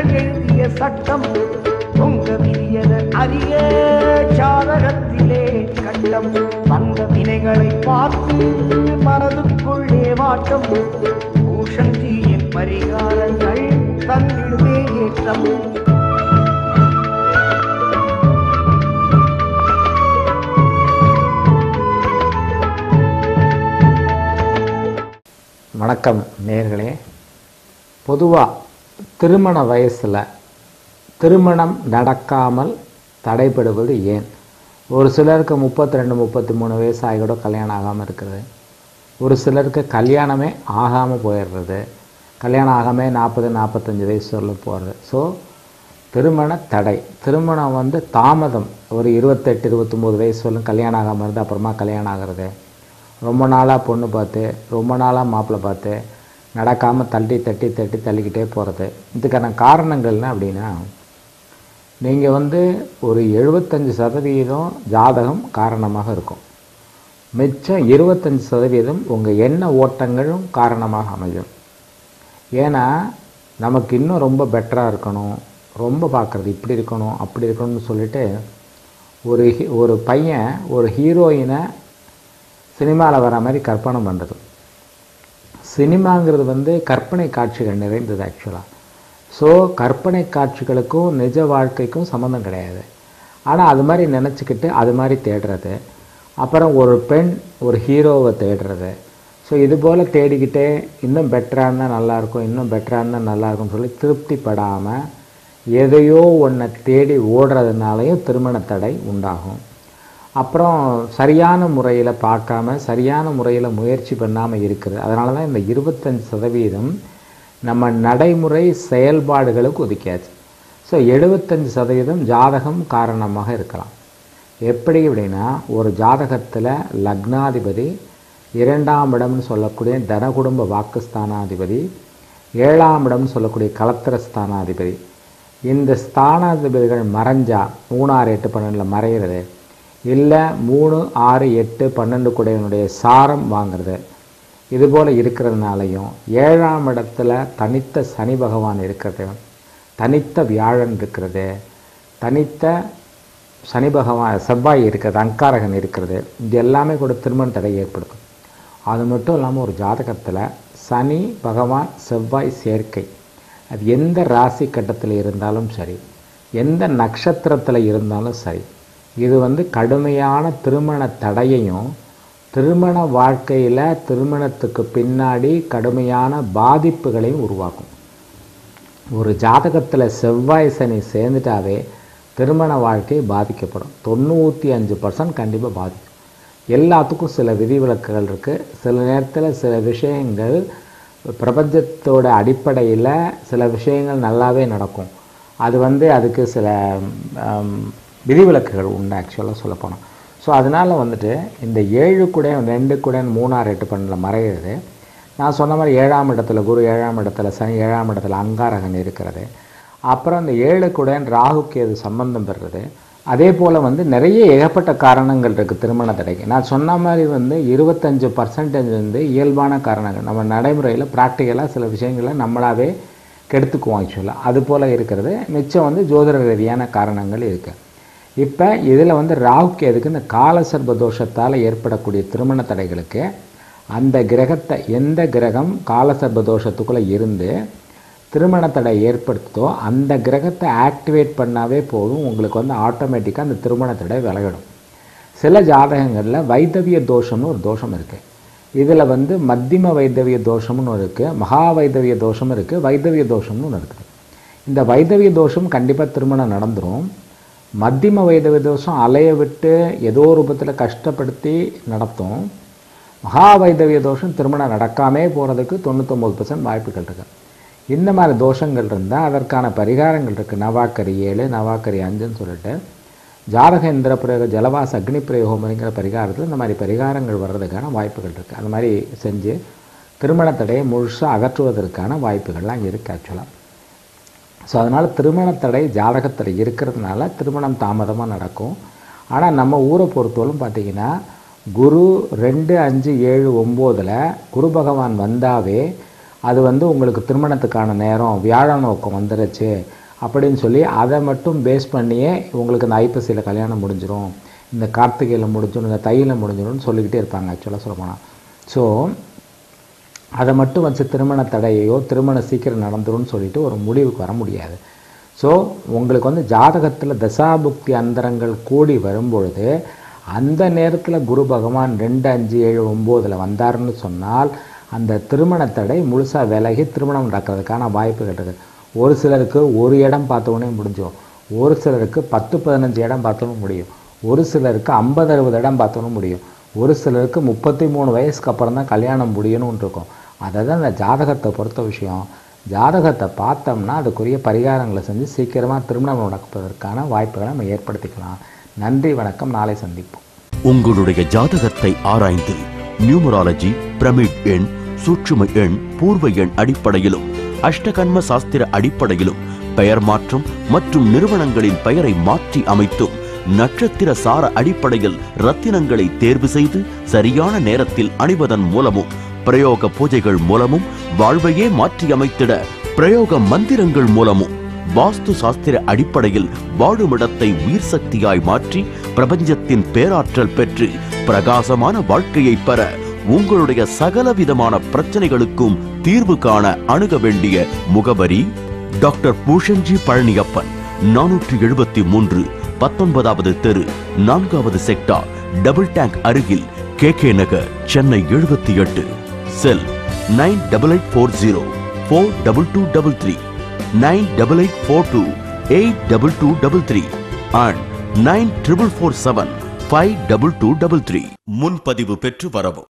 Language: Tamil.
விதிகள் எழுதிய சட்டம் உங்க விதியத அறிய சாதகத்திலே கட்டம் வந்த வினைகளை பார்த்து மனதுக்குள்ளே வாட்டம் பூஷந்தியின் பரிகாரங்கள் தந்திடுமே ஏற்றம். வணக்கம் நேயர்களே. பொதுவாக திருமண வயசில் திருமணம் நடக்காமல் தடைபடுவது ஏன்? ஒரு சிலருக்கு 32 33 வயசு ஆகி கூட கல்யாணம் ஆகாமல் இருக்கிறது. ஒரு சிலருக்கு கல்யாணமே ஆகாமல் போயிடுறது. கல்யாணம் ஆகாமல் 40 45 வயசு வரலும் போகிறது. ஸோ திருமண தடை, திருமணம் தாமதம், ஒரு 28 29 வயசு வரலும் கல்யாணம் ஆகாமல் இருந்து அப்புறமா கல்யாணம் ஆகிறது. ரொம்ப நாளாக பொண்ணு பார்த்து, ரொம்ப நாளாக மாப்பிள்ளை பார்த்து நடக்காமல் தள்ளிக்கிட்டே போகிறது. இதுக்கான காரணங்கள் என்ன அப்படின்னா, நீங்கள் ஒரு 75% ஜாதகம் காரணமாக இருக்கும். மிச்சம் 25% உங்கள் எண்ண ஓட்டங்களும் காரணமாக அமையும். ஏன்னா நமக்கு இன்னும் ரொம்ப பெட்டராக இருக்கணும், ரொம்ப பார்க்குறது இப்படி இருக்கணும் அப்படி இருக்கணும்னு சொல்லிட்டு ஒரு பையன் ஒரு ஹீரோயினை சினிமாவில் வர மாதிரி கற்பனை பண்ணுறது. சினிமாங்கிறது கற்பனை காட்சிகள் நிறைந்தது ஆக்சுவலாக. ஸோ கற்பனை காட்சிகளுக்கும் நிஜ வாழ்க்கைக்கும் சம்மந்தம் கிடையாது. ஆனால் அது மாதிரி நினச்சிக்கிட்டு அது மாதிரி தேடுறது. அப்புறம் ஒரு பெண் ஒரு ஹீரோவை தேடுறது. ஸோ இது போல் தேடிக்கிட்டே இன்னும் பெட்டராக இருந்தால் நல்லாயிருக்கும், இன்னும் பெட்டராக இருந்தால் நல்லாயிருக்கும்னு சொல்லி திருப்திப்படாமல் எதையோ ஒன்றை தேடி ஓடுறதுனாலையும் திருமண தடை உண்டாகும். அப்புறம் சரியான முறையில் பார்க்காம சரியான முறையில் முயற்சி பண்ணாமல் இருக்குது. அதனால தான் இந்த 25% நம்ம நடைமுறை செயல்பாடுகளுக்கு ஒதுக்கியாச்சு. ஸோ 75% ஜாதகம் காரணமாக இருக்கலாம். எப்படி அப்படின்னா, ஒரு ஜாதகத்தில் லக்னாதிபதி 2ஆம் இடம்னு சொல்லக்கூடிய தனகுடும்ப வாக்குஸ்தானாதிபதி, 7ஆம் இடம்னு சொல்லக்கூடிய கலத்திரஸ்தானாதிபதி, இந்த ஸ்தானாதிபதிகள் மறைஞ்சா 3 6 8 12 மறைகிறது, இல்லை 3 6 8 12 கூடையனுடைய சாரம் வாங்கிறது, இதுபோல் இருக்கிறதுனாலையும் 7ஆம் இடத்துல தனித்த சனி பகவான் இருக்கிறது, தனித்த வியாழன் இருக்கிறது, தனித்த சனி பகவான் செவ்வாய் இருக்கிறது, அங்காரகன் இருக்கிறது, இது எல்லாமே கூட திருமண தடை ஏற்படுத்தும். அது மட்டும் இல்லாமல் ஒரு ஜாதகத்தில் சனி பகவான் செவ்வாய் சேர்க்கை, அது எந்த ராசி கட்டத்தில் இருந்தாலும் சரி, எந்த நட்சத்திரத்தில் இருந்தாலும் சரி, இது கடுமையான திருமண தடையையும் திருமண வாழ்க்கையில் திருமணத்துக்கு பின்னாடி கடுமையான பாதிப்புகளையும் உருவாக்கும். ஒரு ஜாதகத்தில் செவ்வாய் சனி சேர்ந்துட்டாவே திருமண வாழ்க்கை பாதிக்கப்படும். 95% கண்டிப்பாக பாதிக்கும். எல்லாத்துக்கும் சில விதிவிலக்குகள் இருக்குது. சில நேரத்தில் சில விஷயங்கள் பிரபஞ்சத்தோட அடிப்படையில் சில விஷயங்கள் நல்லாவே நடக்கும். அது அதுக்கு சில விதிவிலக்குகள் உண்டு ஆக்சுவலாக சொல்லப்போனோம். ஸோ அதனால் இந்த 7 கூட 2 கூட 3 6 8 12 மறைகிறது. நான் சொன்ன மாதிரி 7ஆம் இடத்துல குரு, 7ஆம் இடத்துல சனி, 7ஆம் இடத்துல அங்காரகன் இருக்கிறது. அப்புறம் இந்த 7 கூட ராகுக்கு அது சம்பந்தம் பெறுறது. அதே போல் நிறைய ஏகப்பட்ட காரணங்கள் இருக்குது திருமண தடைக்கு. நான் சொன்ன மாதிரி 25% இயல்பான காரணங்கள், நம்ம நடைமுறையில் ப்ராக்டிக்கலாக சில விஷயங்களை நம்மளாவே கெடுத்துக்குவோம் ஆக்சுவலாக. அது போல் இருக்கிறது. மிச்சம் ஜோதிட ரீதியான காரணங்கள் இருக்குது. இப்போ இதில் ராகுக்கு எதுக்கு இந்த காலசர்ப தோஷத்தால் ஏற்படக்கூடிய திருமண தடைகளுக்கு அந்த கிரகத்தை, எந்த கிரகம் காலசர்ப தோஷத்துக்குள்ளே இருந்து திருமண தடை ஏற்படுத்தோ அந்த கிரகத்தை ஆக்டிவேட் பண்ணாவே போதும், உங்களுக்கு ஆட்டோமேட்டிக்காக அந்த திருமண தடை விலகிடும். சில ஜாதகங்களில் வைதவிய தோஷம்னு ஒரு தோஷம் இருக்குது. இதில் மத்தியம வைதவிய தோஷம்னு இருக்குது, மகா வைதவிய தோஷம் இருக்குது, வைதவிய தோஷம்னு ஒன்று இருக்குது. இந்த வைதவிய தோஷம் கண்டிப்பாக திருமணம் நடந்துடும். மத்தியம வைதவிய தோஷம் அலைய விட்டு ஏதோ ரூபத்தில் கஷ்டப்படுத்தி நடத்தும். மகா வைதவிய தோஷம் திருமணம் நடக்காமே போகிறதுக்கு 99% வாய்ப்புகள் இருக்குது. இந்த மாதிரி தோஷங்கள் இருந்தால் அதற்கான பரிகாரங்கள் இருக்குது. நவாக்கரி 7 நவாக்கரி 5ன்னு சொல்லிட்டு ஜாதக இந்திர பிரயோக ஜலவாச அக்னி பிரயோகம்ங்கிற பரிகாரத்தில் இந்த மாதிரி பரிகாரங்கள் வர்றதுக்கான வாய்ப்புகள் இருக்குது. அந்த மாதிரி செஞ்சு திருமண தடையை முழுசாக அகற்றுவதற்கான வாய்ப்புகள்லாம் இருக்குது ஆக்சுவலாக. ஸோ அதனால் திருமண தடை ஜாதகத்தில் இருக்கிறதுனால திருமணம் தாமதமாக நடக்கும். ஆனால் நம்ம ஊரை பொறுத்தவரைக்கும் பார்த்திங்கன்னா குரு 2 5 7 9 குரு பகவான் வந்தாவே அது உங்களுக்கு திருமணத்துக்கான நேரம், வியாழ நோக்கம் வந்துடுச்சு, அப்படின்னு சொல்லி அதை மட்டும் பேஸ் பண்ணியே உங்களுக்கு இந்த ஐப்பசியில் கல்யாணம் முடிஞ்சிடும், இந்த கார்த்திகையில் முடிஞ்சிடும், இந்த தையில் முடிஞ்சிடும்னு சொல்லிக்கிட்டே இருப்பாங்க ஆக்சுவலாக சொல்லப்போனால். ஸோ அதை மட்டும் வச்சு திருமண தடையையோ திருமணம் சீக்கிரம் நடந்துரும்னு சொல்லிட்டு ஒரு முடிவுக்கு வர முடியாது. ஸோ உங்களுக்கு வந்து ஜாதகத்தில் தசாபுக்தி அந்தரங்கள் கூடி வரும்பொழுது அந்த நேரத்தில் குரு பகவான் 2, 5, 7, 9 வந்தாருன்னு சொன்னால் அந்த திருமண தடை முழுசாக விலகி திருமணம் நடக்கிறதுக்கான வாய்ப்பு கிடையாது. ஒரு சிலருக்கு ஒரு இடம் பார்த்தோன்னே முடிஞ்சிடும், ஒரு சிலருக்கு 10, 15 இடம் பார்த்தோன்னு முடியும், ஒரு சிலருக்கு 50, 60 இடம் பார்த்தோன்னு முடியும், ஒரு சிலருக்கு 33 வயசுக்கு அப்புறம் தான் கல்யாணம் முடியணும்னு இருக்கும். அதை தான் இந்த ஜாதகத்தை பொறுத்த விஷயம். ஜாதகத்தை பார்த்தோம்னா அதுக்குரிய பரிகாரங்களை செஞ்சு சீக்கிரமாக திருமணம் நடப்பதற்கான வாய்ப்புகளை நம்ம ஏற்படுத்திக்கலாம். நன்றி, வணக்கம். நாளை சந்திப்போம். உங்களுடைய ஜாதகத்தை ஆராய்ந்து நியூமராலஜி, பிரமிட் எண், சூட்சும எண், பூர்வ எண் அடிப்படையிலும் அஷ்டகர்ம சாஸ்திர அடிப்படையிலும் பெயர் மாற்றம் மற்றும் நிறுவனங்களின் பெயரை மாற்றி அமைத்தும் நட்சத்திர சார அடிப்படையில் ரத்தினங்களை தேர்வு செய்து சரியான நேரத்தில் அணிவதன் மூலமும் பிரயோக பூஜைகள் மூலமும் வாழ்வையே மாற்றி அமைத்திட பிரயோக மந்திரங்கள் மூலமும் வாஸ்து சாஸ்திர அடிப்படையில் வாழுமிடத்தை உயிர் சக்தியாய் மாற்றி பிரபஞ்சத்தின் பேராற்றல் பெற்று பிரகாசமான வாழ்க்கையை பெற உங்களுடைய சகலவிதமான பிரச்சனைகளுக்கும் தீர்வு காண அணுக வேண்டிய முகவரி டாக்டர் பூஷன்ஜி பழனியப்பன், 473, 19வது தெரு, 4வது செக்டார், டபுள் டேங்க் அருகில், KK Nagar, Chennai 78. Cell 9884042233, 9884282233 and 9447522233. முன்பதிவு பெற்று வரவும்.